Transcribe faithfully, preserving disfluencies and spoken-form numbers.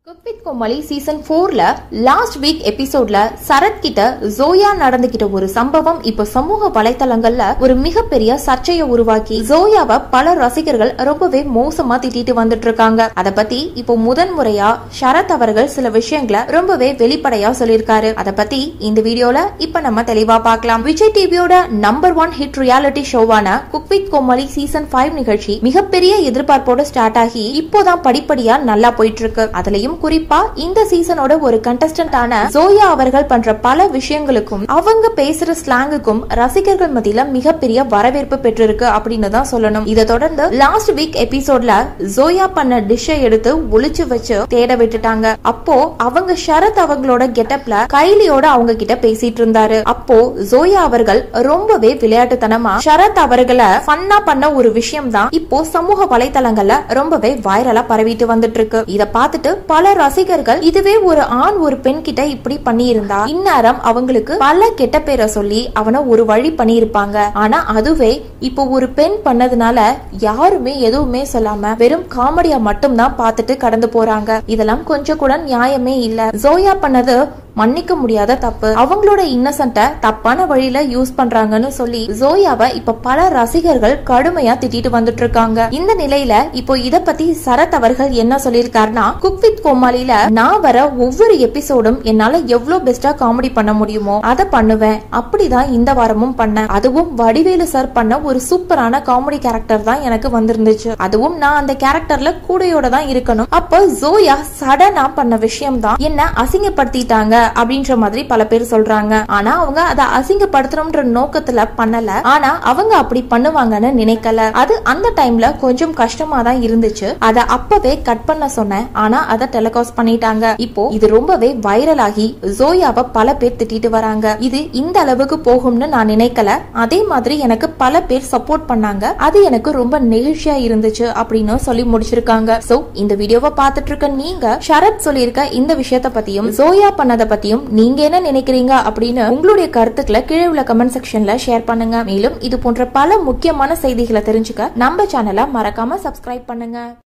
Cook with Comali season போர்ல last week எபிசோட்ல சரத் கிட்ட ஜோயா நடந்துகிட்ட ஒரு சம்பவம் இப்ப சமூக வலைதளங்கள்ல ஒரு மிகப்பெரிய சர்ச்சையை உருவாக்கி ஜோயாவை பல ரசிகர்கள் ரொம்பவே மோசமா திட்டிட்டு வந்துட்டு இருக்காங்க. அத பத்தி இப்போ முதன் முறையா சரத் அவர்கள் சில விஷயங்களை ரொம்பவே வெளிப்படையா சொல்லியிருக்காரு. அத பத்தி இந்த வீடியோல இப்ப நம்ம தெளிவா பார்க்கலாம். விஜய் டிவியோட நம்பர் ஒன் ஹிட் ரியாலிட்டி ஷோவான cook with Comali season five நிகழ்ச்சி மிகப்பெரிய எதிர்பார்ப்போட ஸ்டார்ட் ஆகி இப்போதான் படிப்படியா நல்லா போயிட்டு இருக்கு. அதுலயும் குறிப்பா இந்த சீசனோட ஒரு கண்டஸ்டன்டான ஜோயா அவர்கள் பண்ற பல விஷயங்களுக்கும் அவங்க பேசுற ஸ்லாங்குக்கும் ரசிகர்கள் மத்தியில மிகப்பெரிய வரவேற்பு பெற்றிருக்கு அப்படின்னு தான் சொல்லணும். இதை தொடர்ந்து லாஸ்ட் வீக் எபிசோட்ல ஜோயா பண்ண டிஷ்ஷை எடுத்து ஒளிச்சு வச்சு தேட விட்டுட்டாங்க. அப்போ அவங்க சரத் அவங்களோட கெட்டப்ல கைலியோட அவங்க கிட்ட பேசிட்டு இருந்தாரு. அப்போ ஜோயா அவர்கள் ரொம்பவே விளையாட்டுத்தனமா சரத் அவர்களை ஃபன்னா பண்ண ஒரு விஷயம் தான் இப்போ சமூக வலைதளங்கள்ல ரொம்பவே வைரலா பரவிட்டு வந்துட்டு இருக்கு. இத பார்த்துட்டு பல ரசிகர்கள் இதுவே ஒரு ஆண் ஒரு பெண் கிட்ட இப்படி பண்ணி இருந்தா இந்நேரம் அவங்களுக்கு பல கெட்ட பேரை சொல்லி அவனை ஒரு வழி பண்ணி இருப்பாங்க. ஆனா அதுவே இப்போ ஒரு பெண் பண்ணதுனால யாருமே எதுவுமே சொல்லாம வெறும் காமெடியா மட்டும் தான் பார்த்துட்டு கடந்து போறாங்க. இதெல்லாம் கொஞ்சம் கூட நியாயமே இல்ல. ஜோயா பண்ணது மன்னிக்க முடியாத தப்பு. அவங்களோட இன்னசென்ட்ட தப்பான வழியில யூஸ் பண்றாங்கன்னு சொல்லி ஜோயாவை இப்ப பல ரசிகர்கள் கடுமையா திட்டிட்டு வந்துட்டு இருக்காங்க. இந்த நிலையில இப்போ இத பத்தி சரத் அவர்கள் என்ன சொல்லிருக்காருன்னா, குக் வித் கோமாளில நான் வர ஒவ்வொரு எபிசோடும் என்னால எவ்வளவு பெஸ்டா காமெடி பண்ண முடியுமோ அதை பண்ணுவேன். அப்படிதான் இந்த வாரமும் பண்ணேன். அதுவும் வடிவேலு சார் பண்ண ஒரு சூப்பரான காமெடி கேரக்டர் தான் எனக்கு வந்திருந்துச்சு. அதுவும் நான் அந்த கேரக்டர்ல கூடையோட தான் இருக்கணும். அப்ப ஜோயா சடனா பண்ண விஷயம் தான் என்ன அசிங்கப்படுத்திட்டாங்க அப்படின்ற மாதிரி பல பேர் சொல்றாங்க. ஆனா அவங்க அதை அசிங்கப்படுத்தணும்ன்ற நோக்கத்துல பண்ணல. ஆனா அவங்க அப்படி பண்ணுவாங்கன்னு நினைக்கல. அது அந்த டைம்ல கொஞ்சம் கஷ்டமா தான் இருந்துச்சு. அதை அப்பவே கட் பண்ண சொன்னேன். ஆனா அதை டெலிகாஸ்ட் பண்ணிட்டாங்க. இப்போ இது ரொம்பவே வைரல் ஆகி ஜோயாவை பல பேர் திட்டிட்டு வராங்க. இது இந்த அளவுக்கு போகும்னு நான் நினைக்கல. அதே மாதிரி எனக்கு பல பேர் சப்போர்ட் பண்ணாங்க. அது எனக்கு ரொம்ப நெகிழ்ச்சியா இருந்துச்சு அப்படின்னு சொல்லி முடிச்சிருக்காங்க. சோ இந்த வீடியோவை பார்த்துட்டு இருக்க நீங்க சரத் சொல்லியிருக்க இந்த விஷயத்த பத்தியும் ஜோயா பண்ணத பத்தியும் நீங்க என்ன நினைக்கிறீங்க அப்படின்னு உங்களுடைய கருத்துக்களை கீழே உள்ள கமெண்ட் செக்ஷன்ல ஷேர் பண்ணுங்க. மேலும் இது போன்ற பல முக்கியமான செய்திகளை தெரிஞ்சுக்க நம்ம சேனலை மறக்காம சப்ஸ்கிரைப் பண்ணுங்க.